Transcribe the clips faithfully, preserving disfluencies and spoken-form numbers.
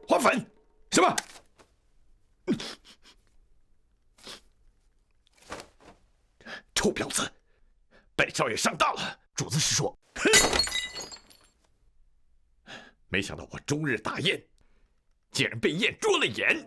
花粉，什么？臭婊子，本少爷上当了。 主子是说， 哼！没想到我终日打雁，竟然被雁捉了眼。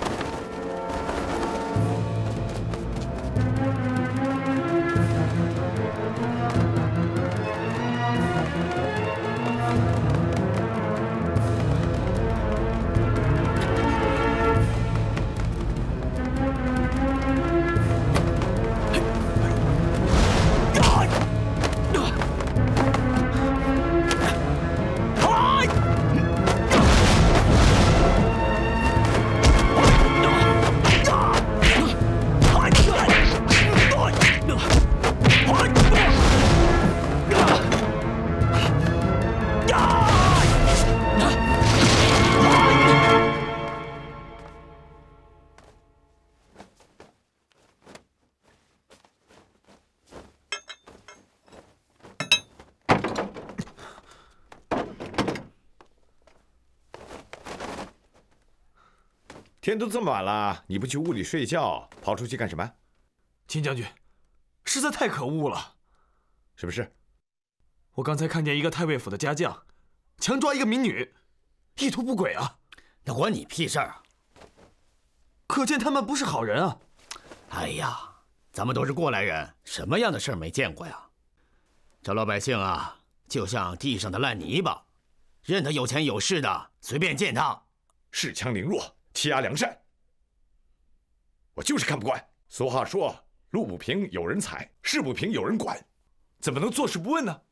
天都这么晚了，你不去屋里睡觉，跑出去干什么？ 秦将军，实在太可恶了！ 什么事？ 我刚才看见一个太尉府的家将强抓一个民女，意图不轨啊！ 那关你屁事儿啊！ 可见他们不是好人啊！ 哎呀，咱们都是过来人，什么样的事儿没见过呀？这老百姓啊，就像地上的烂泥巴，任他有钱有势的随便践踏， 恃强凌弱。 欺压良善，我就是看不惯。俗话说：“路不平有人踩，事不平有人管。”怎么能坐视不问呢？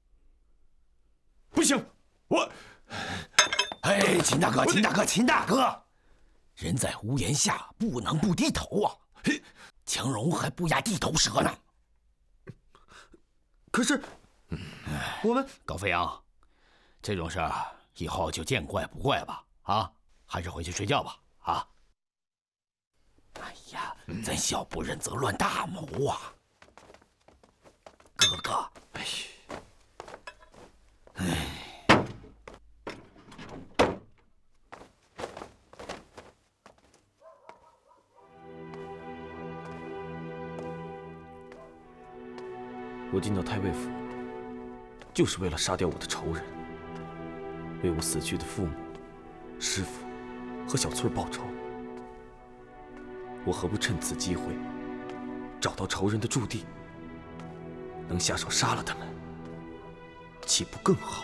不行，我…… 哎，秦大哥，秦大哥，秦大哥，人在屋檐下，不能不低头啊！强荣还不压地头蛇呢。 可是，我们高飞扬，这种事儿以后就见怪不怪吧？啊！ 还是回去睡觉吧，啊！哎呀，咱小不忍则乱大谋啊，哥哥。哎，哎， 我进到太尉府，就是为了杀掉我的仇人，为我死去的父母、师傅。 和小翠报仇，我何不趁此机会找到仇人的驻地，能下手杀了他们，岂不更好？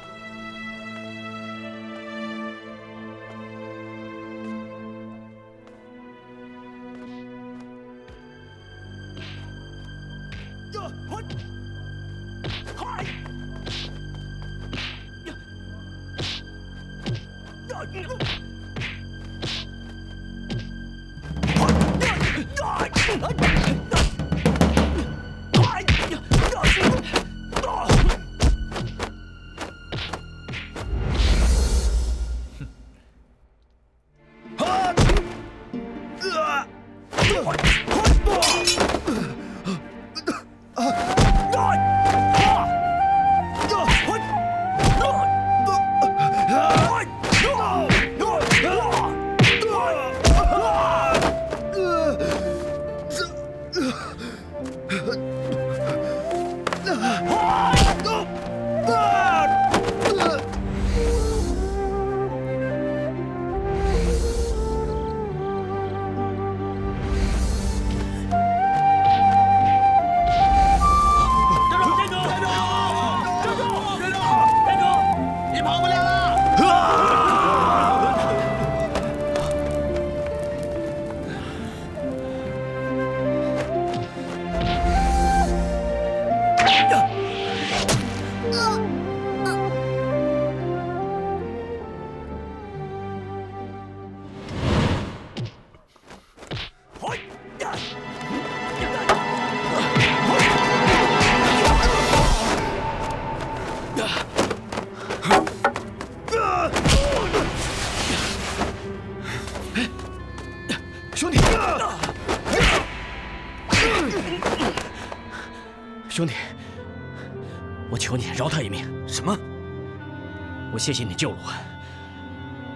兄弟，我求你饶他一命。 什么？ 我谢谢你救了我，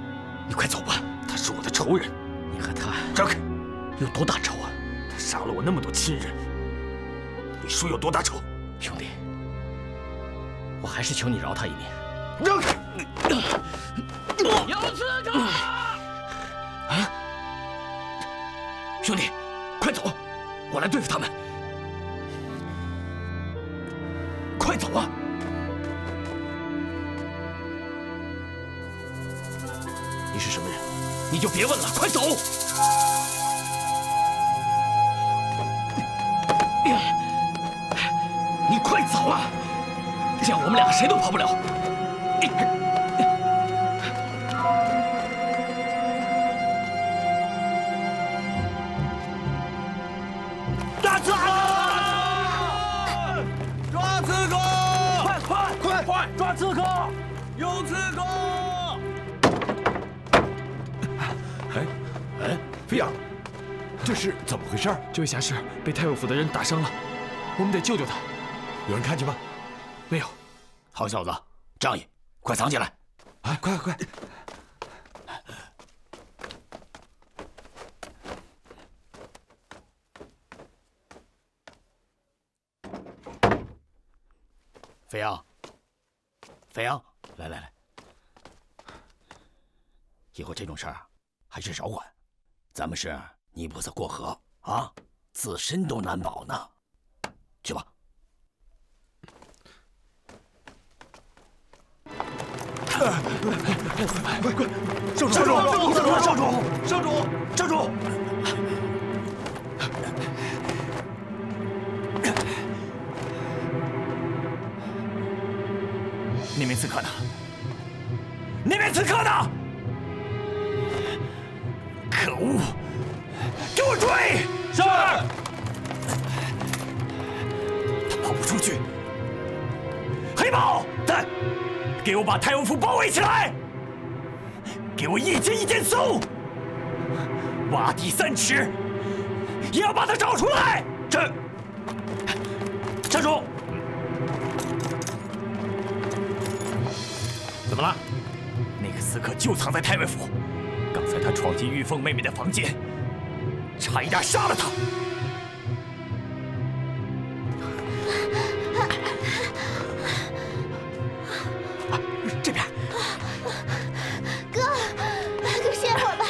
你快走吧，他是我的仇人。 你和他张开， 有多大仇啊？ 他杀了我那么多亲人，你说有多大仇？ 兄弟，我还是求你饶他一命。 让开！ 有刺客！ 啊！兄弟，快走，我来对付他们。快走啊！你是什么人？你就别问了，快走！你快走啊！这样我们两个谁都跑不了。大刺客！抓刺客！快快快快！抓刺客！有刺客！ 哎哎，飞扬，这是怎么回事？ 这位侠士被太尉府的人打伤了，我们得救救他。 有人看见吗？ 没有。 好小子，仗义，快藏起来！ 哎，快快快！ 飞扬，飞扬，来来来，以后这种事儿还是少管。咱们是尼泊斯过河啊，自身都难保呢。去吧。 快快快！少主，少主，少主，少主，少主！ 那名刺客呢？那名刺客呢？可恶！给我追！是。他跑不出去。黑豹，在，给我把太尉府包围起来！给我一间一间搜，挖地三尺，也要把他找出来！这，站住！怎么了？那个刺客就藏在太尉府。刚才他闯进玉凤妹妹的房间，差一点杀了她。啊，这边。 哥，哥歇会儿吧。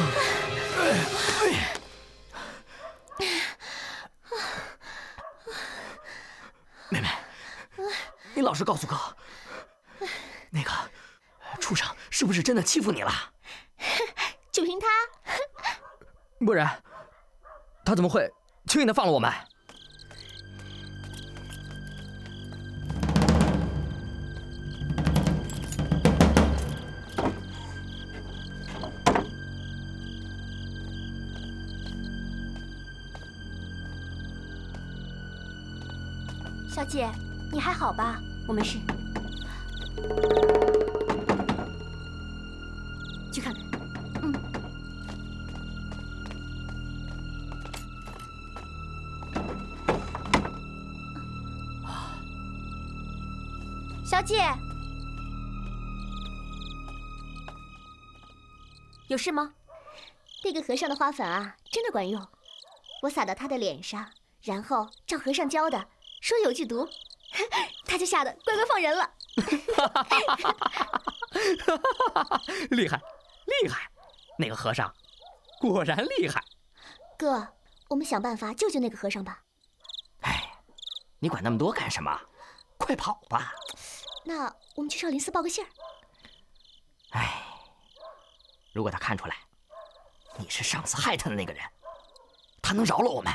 妹妹，你老实告诉哥，那个畜生是不是真的欺负你了？ 就凭他， 不然他怎么会轻易的放了我们？ 小姐，你还好吧？我没事。去看看。嗯。小姐，有事吗？那个和尚的花粉啊，真的管用。我撒到他的脸上，然后照和尚教的，说有剧毒，他就吓得乖乖放人了。 厉害，厉害！那个和尚果然厉害。 哥，我们想办法救救那个和尚吧。 哎，你管那么多干什么？快跑吧！ 那我们去少林寺报个信儿。 哎，如果他看出来你是上次害他的那个人，他能饶了我们？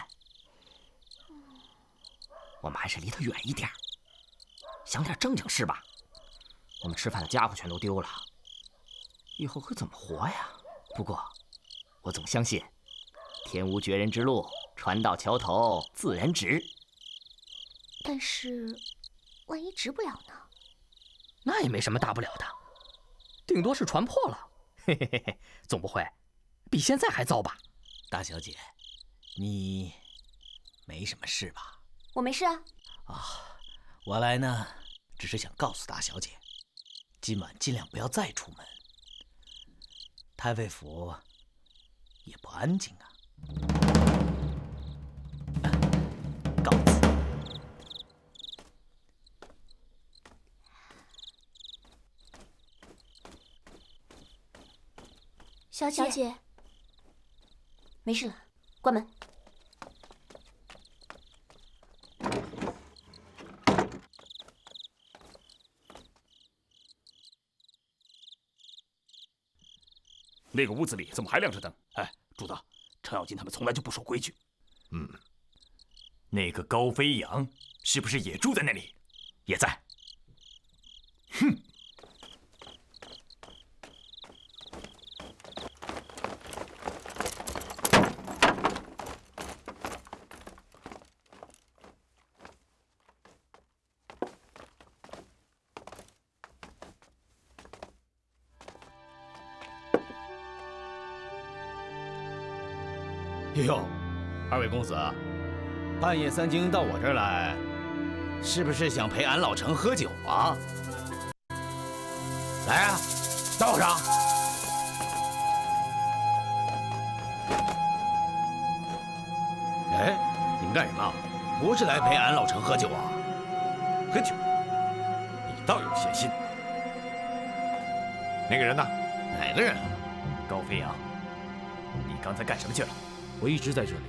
我们还是离他远一点，想点正经事吧。我们吃饭的家伙全都丢了，以后可怎么活呀？不过，我总相信，天无绝人之路，船到桥头自然直。 但是，万一直不了呢？ 那也没什么大不了的，顶多是船破了。嘿嘿嘿嘿，总不会比现在还糟吧？ 大小姐，你没什么事吧？ 我没事啊。 啊，我来呢，只是想告诉大小姐，今晚尽量不要再出门。 太尉府也不安静啊。告辞。 小姐，小姐，没事了，关门。 那个屋子里怎么还亮着灯？哎，主子，程咬金他们从来就不守规矩。 嗯，那个高飞扬是不是也住在那里？也在。哼！ 哟，二位公子，半夜三更到我这儿来，是不是想陪俺老程喝酒啊？来啊，倒上！哎，你们干什么？不是来陪俺老程喝酒啊？ 喝酒？你倒有闲心。那个人呢？ 哪个人啊？ 高飞扬，你刚才干什么去了？ 我一直在这里。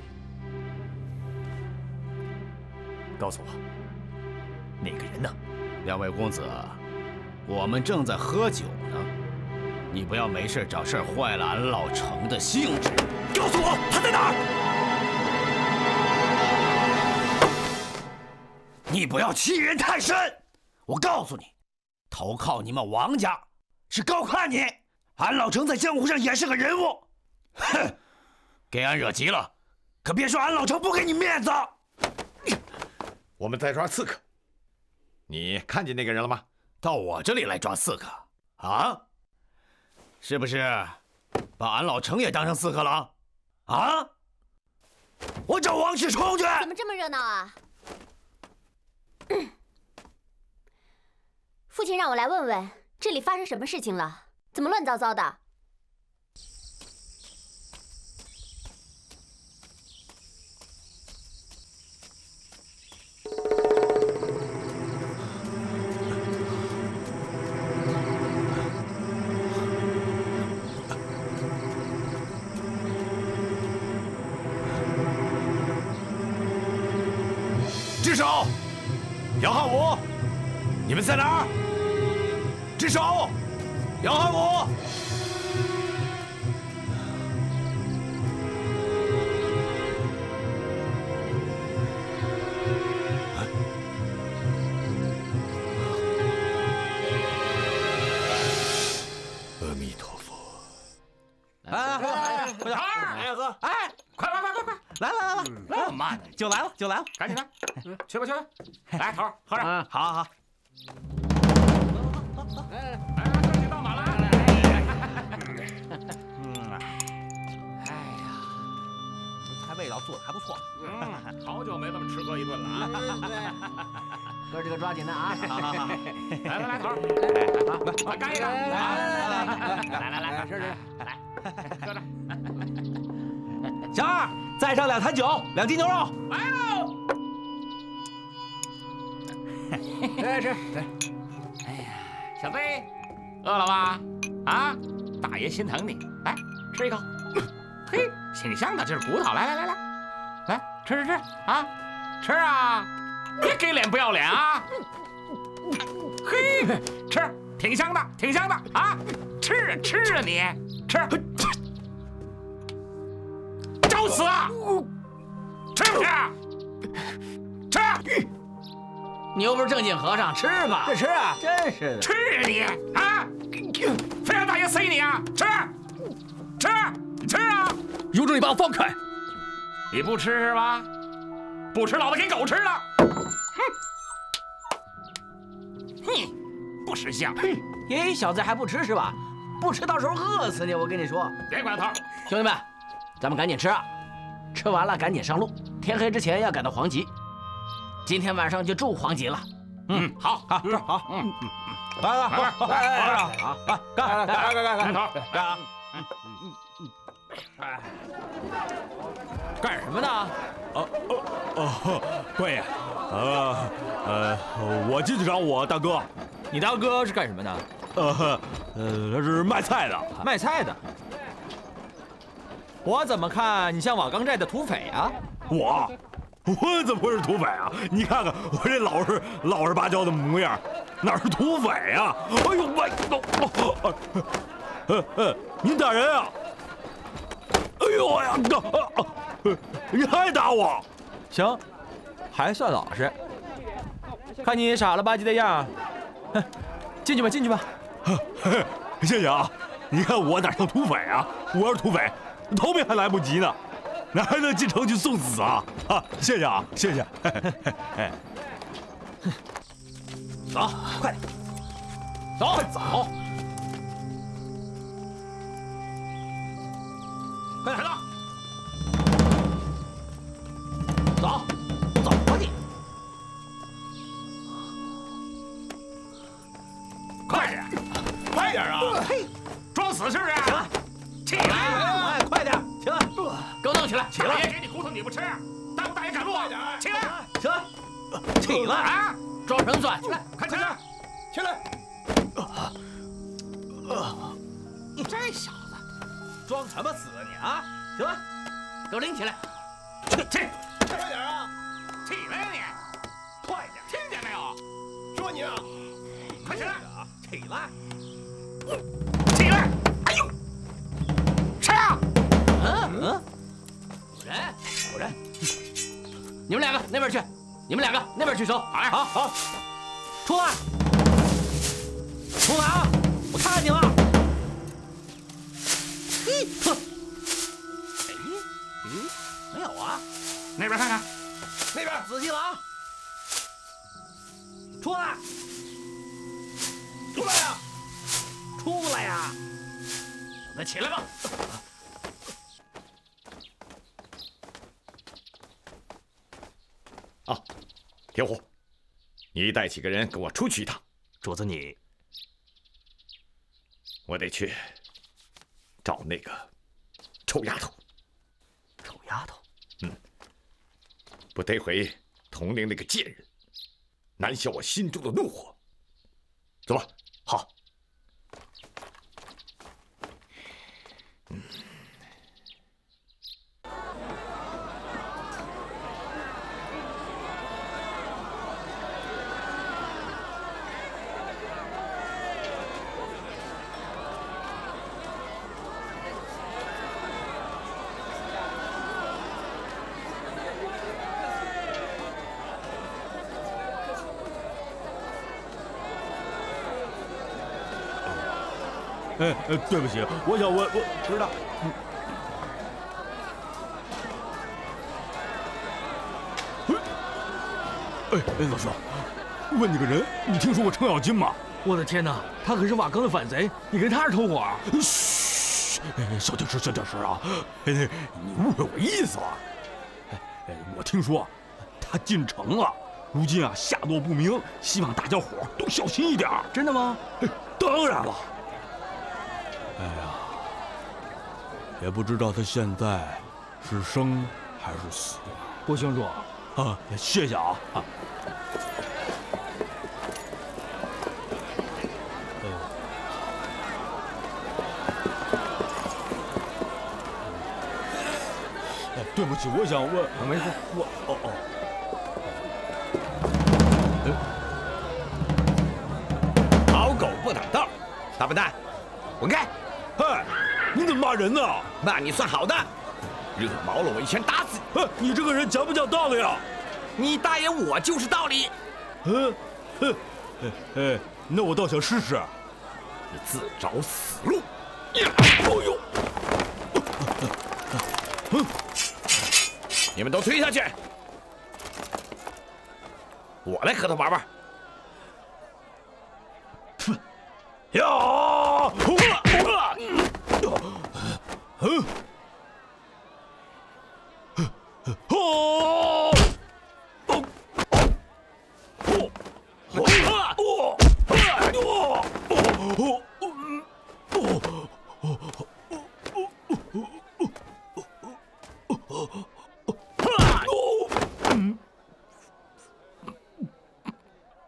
告诉我，那个人呢？ 两位公子，我们正在喝酒呢，你不要没事找事儿坏了俺老程的兴致。 告诉我他在哪儿！ 你不要欺人太甚！我告诉你，投靠你们王家是高看你，俺老程在江湖上也是个人物。哼！给俺惹急了，可别说俺老程不给你面子。 我们在抓刺客，你看见那个人了吗？ 到我这里来抓刺客啊？是不是把俺老程也当成刺客了？啊！我找王世充去。 怎么这么热闹啊？父亲让我来问问，这里发生什么事情了？怎么乱糟糟的？ 智守，杨汉武，你们在哪儿？智守，杨汉武。阿弥陀佛。 哎，快点，哎喝，哎，快快快快快，来来来来， 那么慢呢？ 酒来了，酒来了， 赶紧的，去吧去吧。来，头喝着。 嗯，好好好。 哎哎，这酒倒满了。 嗯，哎呀，这菜味道做的还不错。 嗯，好久没这么吃喝一顿了啊。 哥儿几个抓紧的啊！ 好好好， 来来来，头，来干一个，来来来来来来，吃吃，来，喝着。 小二，再上两坛酒，两斤牛肉。 来喽！ 吃吃。 哎呀，小飞，饿了吧？啊，大爷心疼你，来吃一口。嘿，挺香的，这是骨头。来来来来，来吃吃吃啊，吃啊！别给脸不要脸啊！嘿，吃，挺香的，挺香的啊！吃啊吃啊你，吃，找死啊！吃不吃？吃！ 你又不是正经和尚，吃吧。 这吃啊， 真是的。 吃啊你啊！非让大爷塞你啊！吃，吃，吃啊！ 有种你把我放开！ 你不吃是吧？不吃，老子给狗吃了！哼，哼，不识相！ 嘿，小子还不吃是吧？不吃到时候饿死你！我跟你说， 别管头， 兄弟们，咱们赶紧吃啊！吃完了赶紧上路，天黑之前要赶到黄集。今天晚上就住黄集了。 嗯，好，好， 好， 嗯， 来来来，来来来，好，干干干干干干， 头， 干啊！ 哎，干什么呢？ 哦哦哦，官爷，呃呃，我进去找我大哥。 你大哥是干什么的？ 呃呃，他是卖菜的。 卖菜的。我怎么看你像瓦岗寨的土匪啊？ 我，我怎么会是土匪啊？你看看我这老实老实巴交的模样，哪是土匪啊？哎呦喂！哦，呃呃，您打人啊！哎呦哎呀！你还打我？ 行，还算老实。看你傻了吧唧的样，哼，进去吧，进去吧。 谢谢啊！你看我哪像土匪啊？我要是土匪，逃命还来不及呢，哪还能进城去送死啊？啊！谢谢啊，谢谢。哎， 走，快点，走，走，快点来了。走，走吧你！快点，快点啊！嘿，装死是不是？行了，起来！哎，快点，起来！给我弄起来！起来！大爷给你骨头你不吃，耽误大爷赶路！起来！起来！起来！啊！装绳子！起来！快起来！起来！你这小子，装什么死啊你啊？起来！给我拎起来！去去！快点啊！起来呀你！快点！听见没有？说你啊！快起来！起来！起来！哎呦！谁啊？嗯嗯，有人，有人！你们两个那边去，你们两个那边去收。哎，好好，出来！出来啊！我看见了。嘿，呵。哎，咦，没有啊？那边看看，那边仔细了啊！出来！出来呀！出来呀！让他起来吧！ 啊，铁虎，你带几个人跟我出去一趟。 主子你， 我得去找那个臭丫头。 臭丫头？ 嗯，不得回统领那个贱人，难消我心中的怒火。走吧。 好。 嗯。 哎呃，对不起，我想问，我知道。哎哎，老兄，问你个人，你听说过程咬金吗？ 我的天哪，他可是瓦岗的反贼，你跟他是同伙？ 嘘，小点声，小点声啊！哎，你误会我意思了。哎，我听说他进城了，如今啊下落不明，希望大家伙都小心一点。 真的吗？ 当然了。哎呀，也不知道他现在是生还是死。 郭兄主， 啊，谢谢啊。啊对不起，我想问， 没事， 我哦哦。好狗不挡道，大笨蛋，滚开！ 嗨，你怎么骂人呢？ 骂你算好的，惹毛了我一拳打死你！你这个人讲不讲道理啊？ 你大爷，我就是道理。 嗯，哼，哎哎，那我倒想试试。 你自找死路！ 哎呦！ 哼！你们都推下去，我来和他玩玩。 哼！呀！嗯！哦！哦！哦！哦！哦！哦！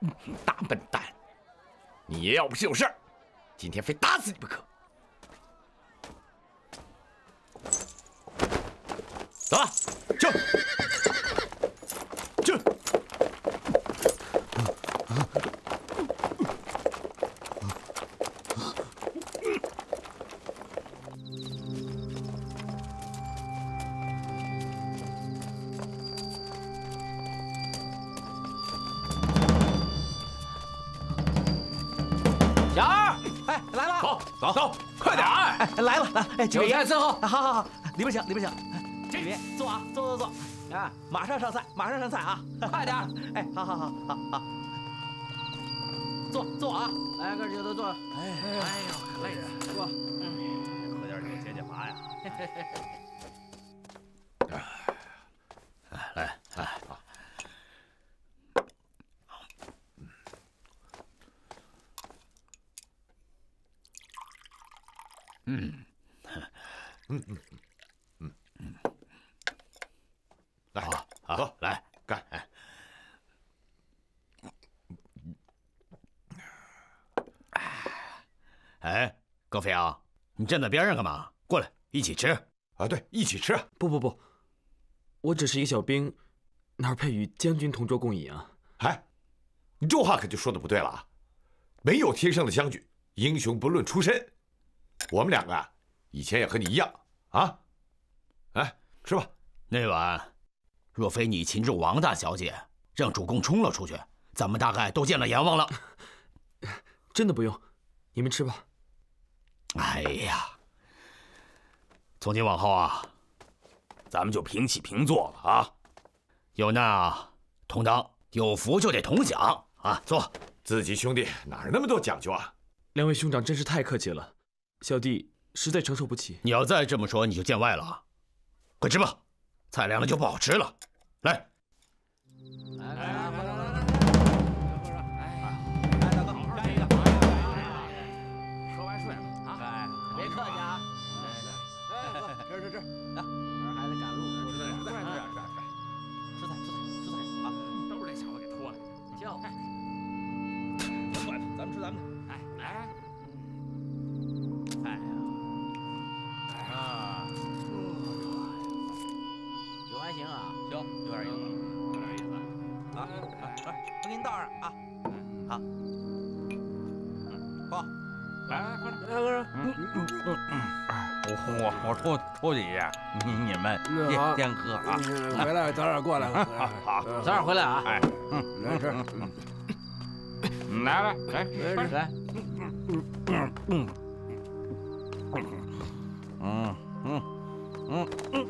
大笨蛋！你爷要不是有事儿，今天非打死你不可。走吧， 去，去。 小二，哎，来了， 走走走，快点儿！ 哎，来了，来，哎， 有菜伺候。 好好好，里边请，里边请。这边坐啊，坐坐坐，啊，马上上菜，马上上菜啊，快点儿！哎，好好好好好，坐坐啊，来，哥几个都坐。哎哎呦，可累着，坐。嗯，喝点酒解解乏呀。 来来啊。 嗯，嗯嗯嗯嗯，来，好，好，来干！哎，哎，高飞啊，你站在边上干嘛？过来，一起吃啊！对，一起吃。 不不不，我只是一个小兵，哪配与将军同桌共饮啊？ 哎，你这话可就说的不对了啊！没有天生的将军，英雄不论出身。 我们两个啊，以前也和你一样啊，哎，吃吧。 那晚，若非你擒住王大小姐，让主公冲了出去，咱们大概都见了阎王了。 真的不用，你们吃吧。 哎呀，从今往后啊，咱们就平起平坐了啊，有难同当，有福就得同享啊。坐， 自己兄弟哪那么多讲究啊？ 两位兄长真是太客气了。 小弟实在承受不起。 你要再这么说，你就见外了啊！快吃吧，菜凉了就不好吃了。来， 来来来，喝着喝着，喝着。哎，来大哥，干一个。说完睡了啊！哎，别客气啊。来来来，吃吃吃，来，明儿还得赶路，吃点吃点吃点吃点吃菜吃菜吃菜啊！都是这小子给拖的。叫，甭管他，咱们吃咱们的。哎，来。 哎呀，哎呀，酒还行啊，行，有点意思，有点意思。啊，来，我给你倒上啊。好，嗯，喝，来，快点，来，哥，嗯嗯嗯嗯，我我我出出去一下，你你们先先喝啊。 回来早点过来， 好，早点回来啊。哎， 嗯，来吃， 嗯，来来来来来，嗯嗯嗯。 嗯嗯嗯嗯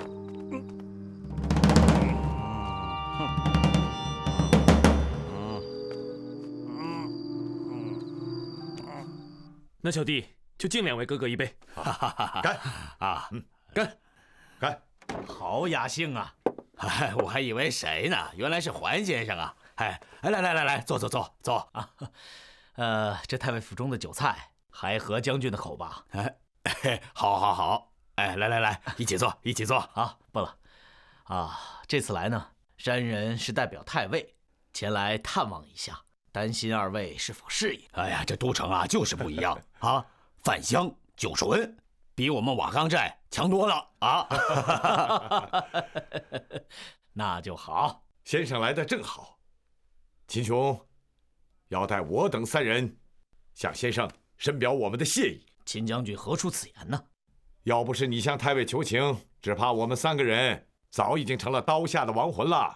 嗯，那小弟就敬两位哥哥一杯， 干啊！ 嗯， 干干！ 好雅兴啊！哎，我还以为谁呢？原来是环先生啊！哎哎，来来来来，坐坐坐坐啊！ 呃，这太尉府中的酒菜还合将军的口吧？ 哎，好，好，好！哎，来来来，一起坐，一起坐啊！不了，啊，这次来呢，山人是代表太尉前来探望一下，担心二位是否适应。 哎呀，这都城啊，就是不一样啊，饭香酒纯，比我们瓦岗寨强多了啊！ 那就好， 先生来的正好，秦琼要带我等三人向先生深表我们的谢意。 秦将军何出此言呢？ 要不是你向太尉求情，只怕我们三个人早已经成了刀下的亡魂了。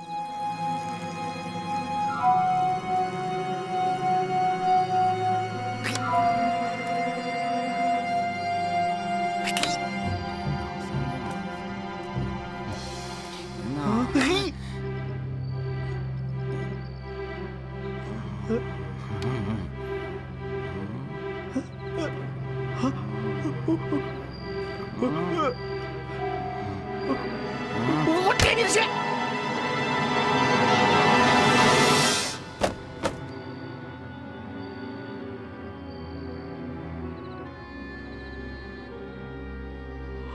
嘿， 我点你的血！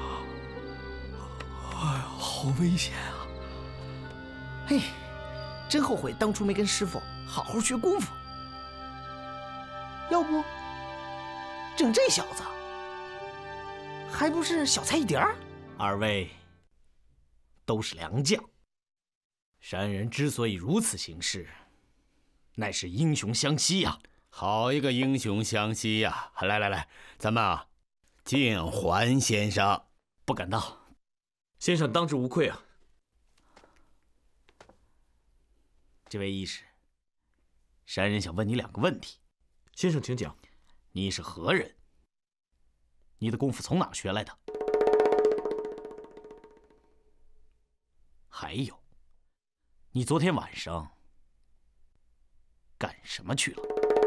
哎呀，好危险啊！ 嘿， 真后悔当初没跟师傅好好学功夫。要不，整这小子，还不是小菜一碟儿？二位都是良将，山人之所以如此行事，乃是英雄相惜呀！ 好一个英雄相惜呀！来来来，咱们啊，见还先生。 不敢当，先生当之无愧啊。 这位义士，山人想问你两个问题。 先生，请讲。 你是何人？你的功夫从哪儿学来的？还有，你昨天晚上干什么去了？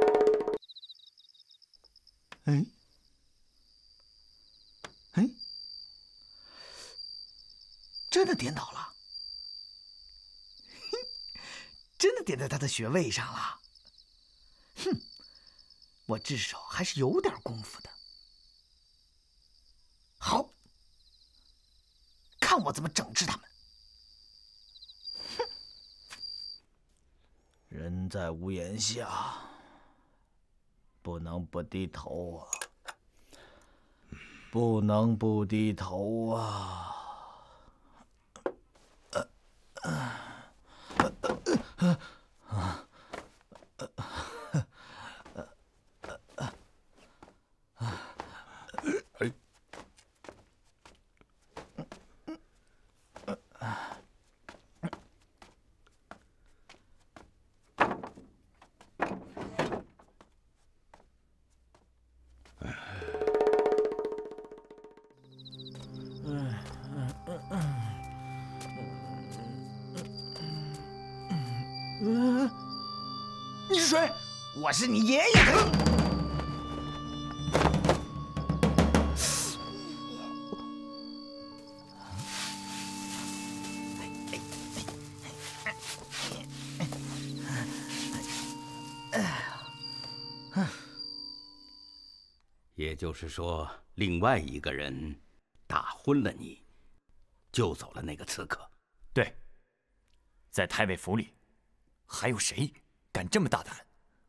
哎，哎，真的颠倒了，真的点在他的穴位上了。哼，我至少还是有点功夫的。好，看我怎么整治他们。哼，人在屋檐下，不能不低头啊！不能不低头啊！呃呃呃呃你是谁？我是你爷爷。 也就是说，另外一个人打昏了你，救走了那个刺客。 对，在太尉府里，还有谁敢这么大胆？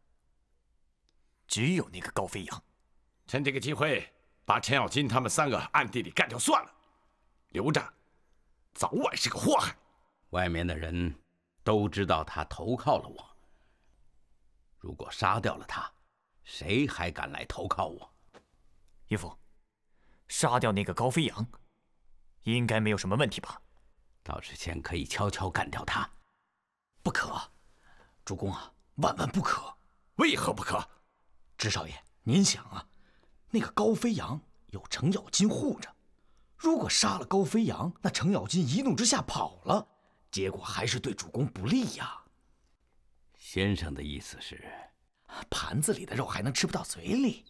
只有那个高飞扬。 趁这个机会，把程咬金他们三个暗地里干掉算了，留着，早晚是个祸害。 外面的人都知道他投靠了我，如果杀掉了他，谁还敢来投靠我？ 岳父，杀掉那个高飞扬，应该没有什么问题吧？ 到之前可以悄悄干掉他。 不可，主公啊，万万不可！ 为何不可？ 支少爷，您想啊，那个高飞扬有程咬金护着，如果杀了高飞扬，那程咬金一怒之下跑了，结果还是对主公不利呀。 先生的意思是， 盘子里的肉还能吃不到嘴里。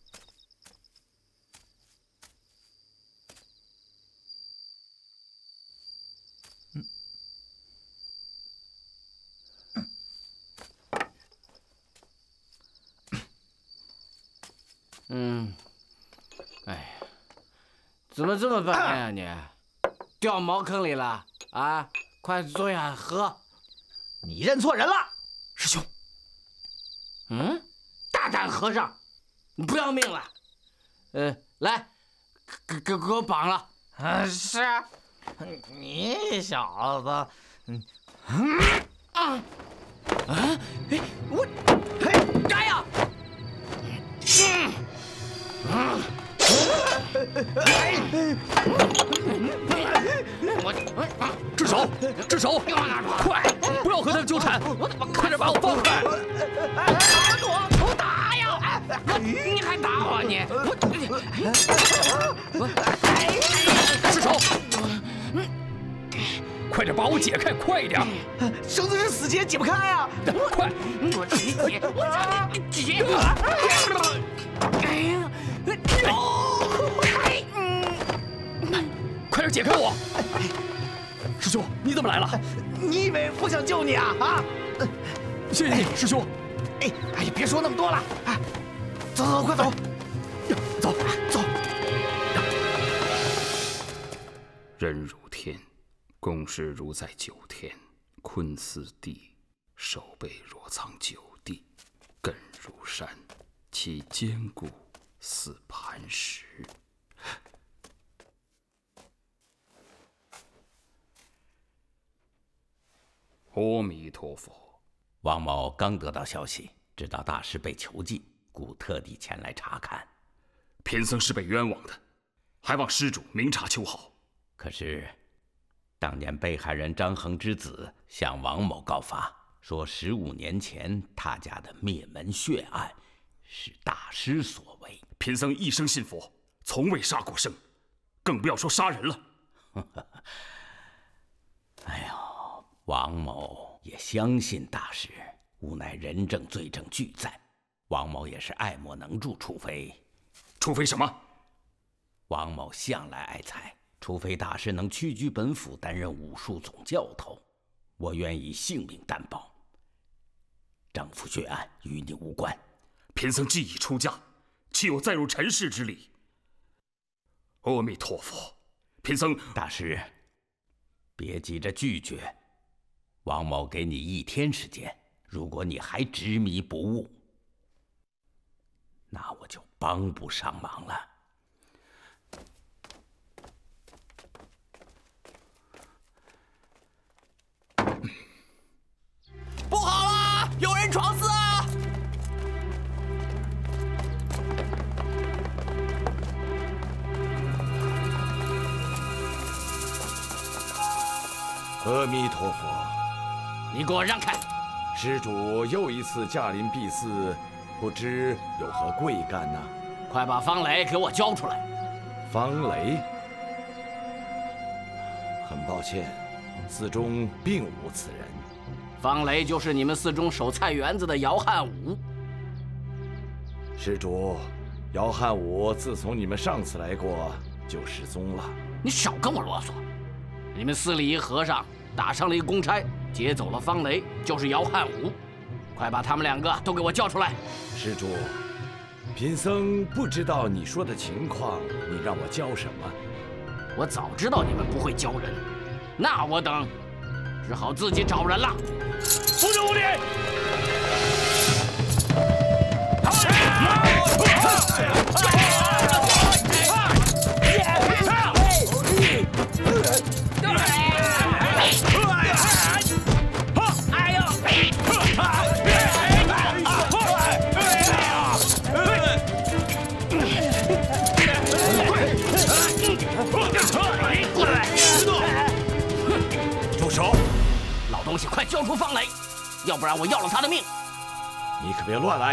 嗯，哎呀，怎么这么笨呀你？掉茅坑里了啊！快坐下喝。 你认错人了，师兄。 嗯，大胆和尚，你不要命了？呃，来，给给给我绑了。啊，是啊，你小子，嗯啊啊！哎，我，嘿，干呀！嗯。嗯， 住手！住手！快，不要和他们纠缠，快点把我放出来！ 我我打呀！你还打我你？我住手！快点把我解开，快一点！ 绳子是死结，解不开呀！ 快！ 我让你解，我让你解！哎呀！ 快点解开我！师兄，你怎么来了？ 你以为我想救你啊？啊！ 谢谢你，师兄。 哎，哎呀，别说那么多了，哎，走走走，快走，走走。 人如天，公事如在九天，坤斯地。 手背若藏九地，根如山，其坚固似磐石。阿弥陀佛。 王某刚得到消息，知道大师被囚禁，故特地前来查看。 贫僧是被冤枉的，还望施主明察秋毫。 可是，当年被害人张衡之子向王某告发，说十五年前他家的灭门血案是大师所为。 贫僧一生信佛，从未杀过生，更不要说杀人了。 哎呦，王某也相信大师，无奈人证罪证俱在，王某也是爱莫能助，除非…… 除非什么？ 王某向来爱财，除非大师能屈居本府担任武术总教头，我愿以性命担保。张府血案与你无关。 贫僧既已出家，岂有再入尘世之理？阿弥陀佛，贫僧…… 大师，别急着拒绝，王某给你一天时间，如果你还执迷不悟，那我就帮不上忙了。 不好了，有人闯寺啊！ 阿弥陀佛， 你给我让开！ 施主又一次驾临敝寺，不知有何贵干呢？ 快把方磊给我交出来！ 方磊，很抱歉，寺中并无此人。 方磊就是你们寺中守菜园子的姚汉武。 施主，姚汉武自从你们上次来过就失踪了。 你少跟我啰嗦！你们寺里一和尚打伤了一公差，劫走了方雷，就是姚汉武。快把他们两个都给我叫出来！ 施主，贫僧不知道你说的情况，你让我教什么？ 我早知道你们不会教人，那我等只好自己找人了。 不是无礼！ 住手！ 老东西，快交出方磊，要不然我要了他的命！ 你可别乱来！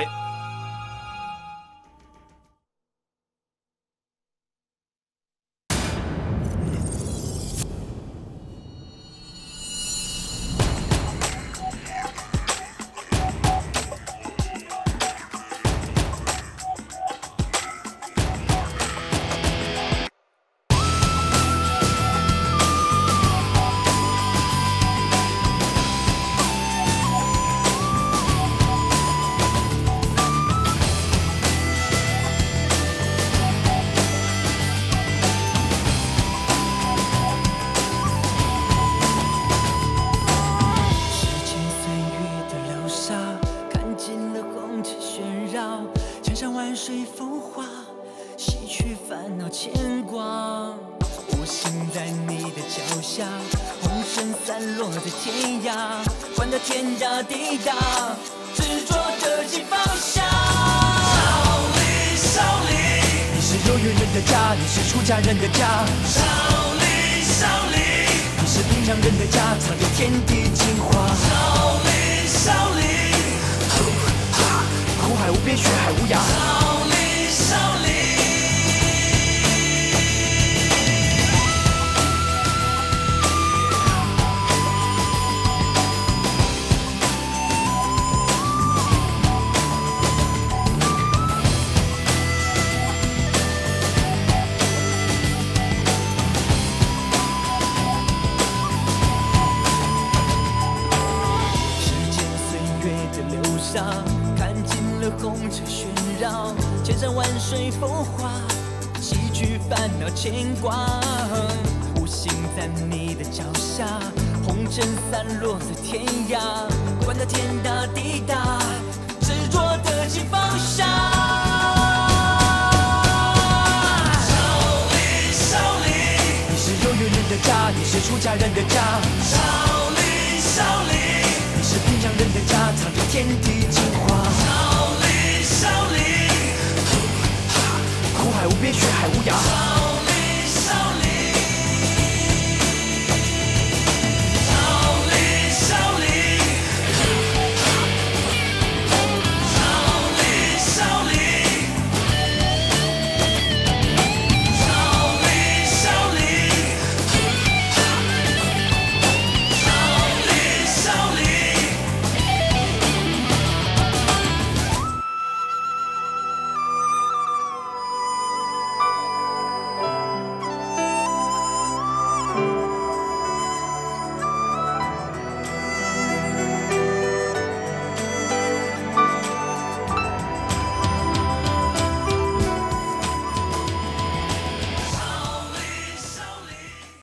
家人的家，少林少林，你是平常人的家，藏有天地精华。少林少林，苦海无边，血海无涯。少林少林。看尽了红尘喧扰，千山万水风华，几句烦恼牵挂。无心在你的脚下，红尘散落在天涯。 的天大地大，执着的心放下。少林，少林，你是有缘人的家，也是出家人的家。少林，少林，你是平常人的家，藏着天地精华。少林，少林，苦海无边，血海无涯。